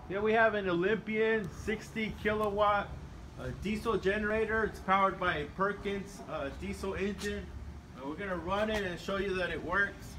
Here we have an Olympian 60 kilowatt diesel generator. It's powered by a Perkins diesel engine. We're gonna run it and show you that it works.